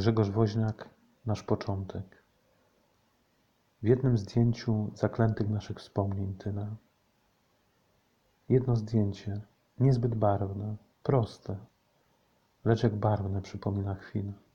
Grzegorz Woźniak, nasz początek. W jednym zdjęciu zaklętych naszych wspomnień tyle. Jedno zdjęcie, niezbyt barwne, proste, lecz jak barwne przypomina chwilę.